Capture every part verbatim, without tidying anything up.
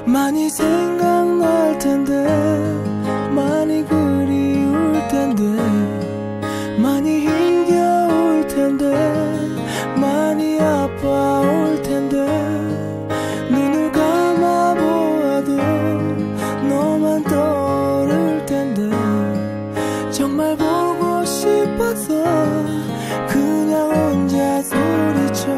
많이 생각날 텐데, 많이 그리울 텐데, 많이 힘겨울 텐데, 많이 아파올 텐데, 눈을 감아보아도 너만 떠오를 텐데, 정말 보고 싶어서 그냥 혼자 소리쳐.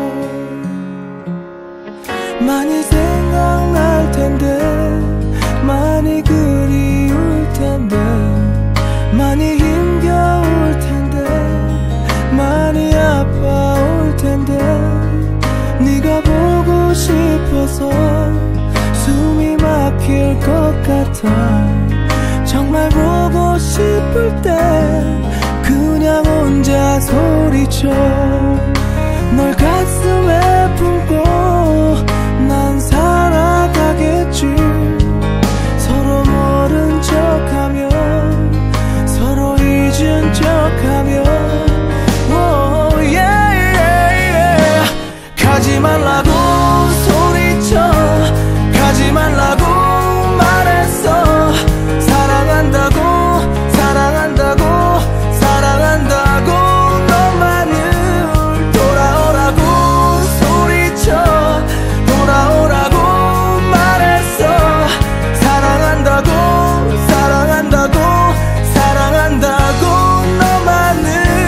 많이 생각날 텐데, 많이 그리울 텐데, 많이 힘겨울 텐데, 많이 아파올 텐데, 네가 보고 싶어서 숨이 막힐 것 같아. 정말 보고 싶을 때 그냥 혼자 소리쳐. 널 가슴에 품고 난 살아가겠지. 서로 모른 척하며, 서로 잊은 척하며. oh, yeah, yeah, yeah. 가지 말라고 소리쳐, 가지 말라고 말했어. 사랑한다고, 사랑한다고, 사랑한다고. 너만을 돌아오라고 소리쳐, 돌아오라고 말했어. 사랑한다고, 사랑한다고, 사랑한다고. 너만을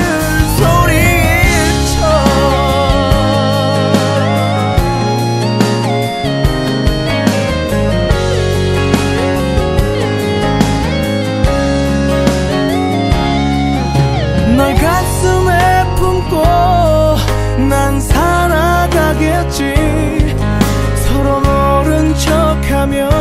소리쳐. 널 가슴에 품고 난 살아가겠지. 서로 모른 척하며,